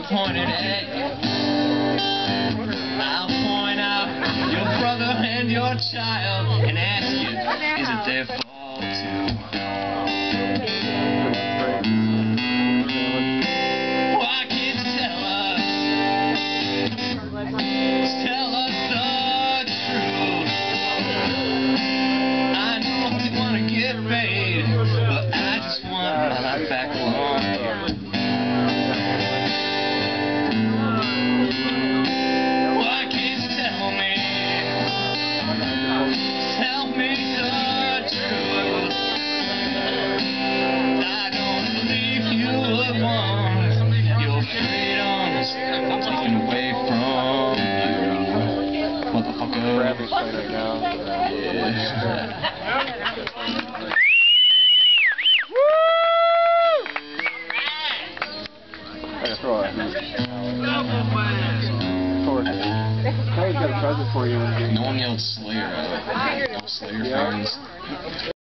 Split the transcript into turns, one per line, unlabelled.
pointed at you. I'll point out your brother and your child and ask you, is it their fault too? Why can't you tell us the truth? I know you want to get paid, but I just want my life back alone. Why can't you tell me the truth? I don't believe you would want your freedoms taken away from you, motherfucker.
Bradley's playing right now. Throw it. He's got a present for you.
No one yelled Slayer at it. No Slayer fans.